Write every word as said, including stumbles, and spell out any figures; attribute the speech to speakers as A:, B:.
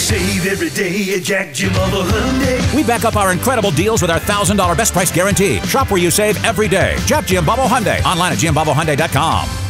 A: save every day at Jack Giambalvo Hyundai.
B: We back up our incredible deals with our one thousand dollar best price guarantee. Shop where you save every day. Jack Giambalvo Hyundai. Online at Giambalvo Hyundai dot com.